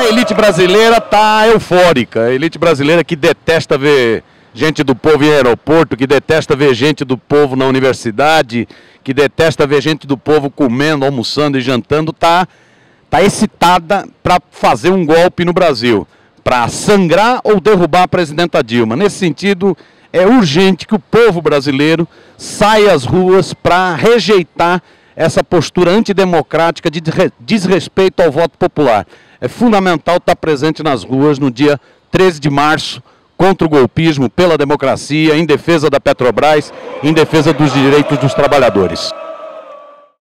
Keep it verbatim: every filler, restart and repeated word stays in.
elite brasileira está eufórica. A elite brasileira que detesta ver gente do povo em aeroporto, que detesta ver gente do povo na universidade, que detesta ver gente do povo comendo, almoçando e jantando, está tá excitada para fazer um golpe no Brasil, para sangrar ou derrubar a presidenta Dilma. Nesse sentido, é urgente que o povo brasileiro saia às ruas para rejeitar essa postura antidemocrática de desrespeito ao voto popular. É fundamental estar presente nas ruas no dia treze de março, contra o golpismo, pela democracia, em defesa da Petrobras, em defesa dos direitos dos trabalhadores.